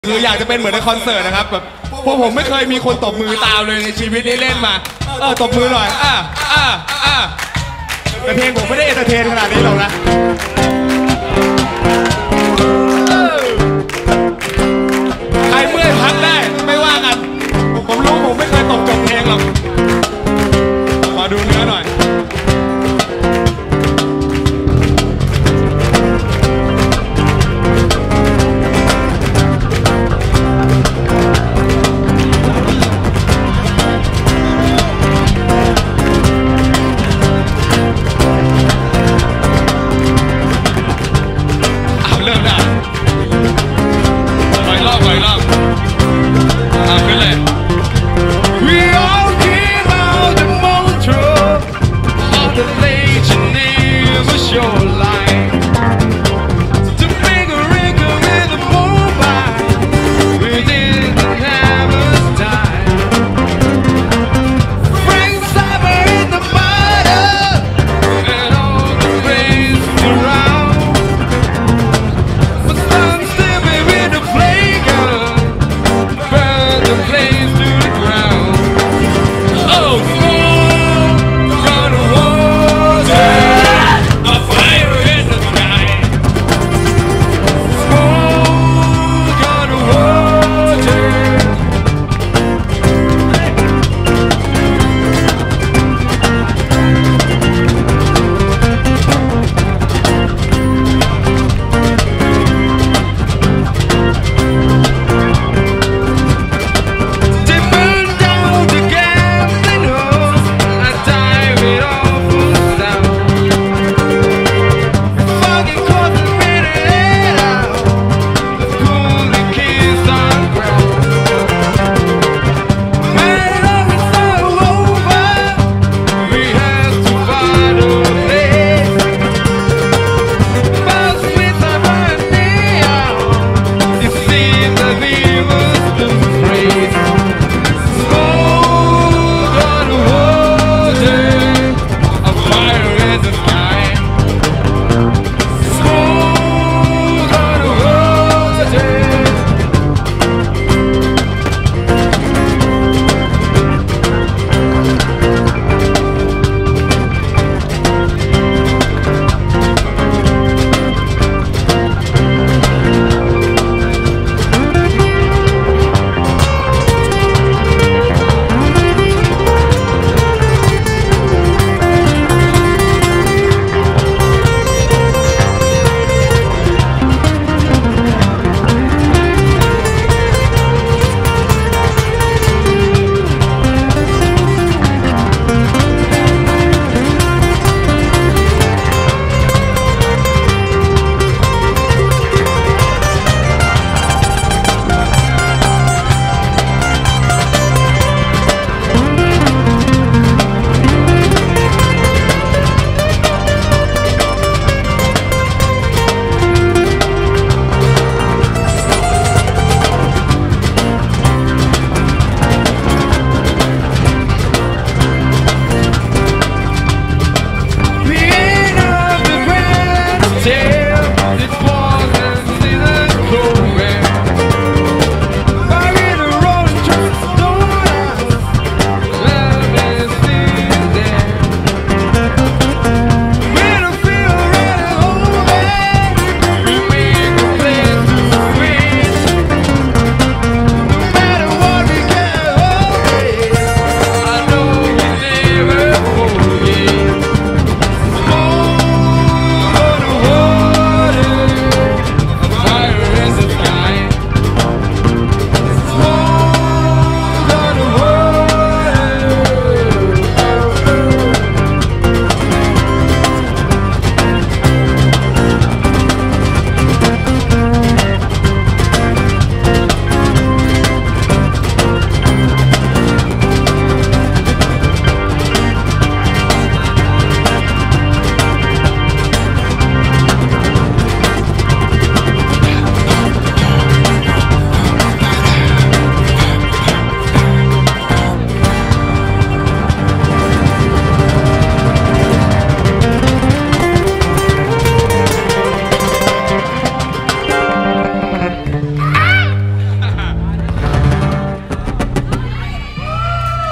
คืออยากจะเป็นเหมือนในคอนเสิร์ตนะครับแบบพวกผมไม่เคยมีคนตบมือตามเลยในชีวิตนี้เล่นมาตบมือหน่อยแต่เพลงผมไม่ได้เอนเตอร์เทนขนาดนี้หรอกนะใครเมื่อยพักได้ไม่ว่ากันผมรู้ผมไม่เคยตบจบเพลงหรอกขอดูเนื้อหน่อย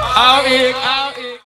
เอาอีกเอา